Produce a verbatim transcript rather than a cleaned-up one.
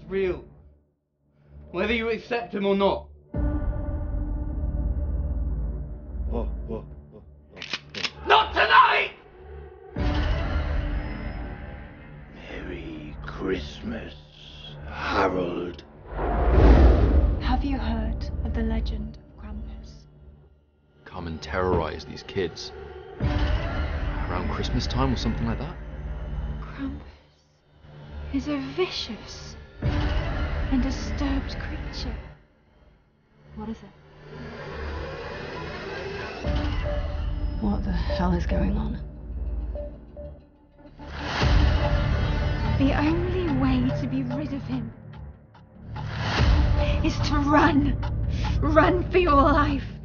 real. Whether you accept him or not. Whoa, whoa, whoa, whoa. Not tonight! Merry Christmas, Harold. Have you heard of the legend of Krampus? Come and terrorize these kids around Christmas time or something like that? Krampus is a vicious and disturbed creature. What is it? What the hell is going on? The only way to be rid of him is to run. Run for your life.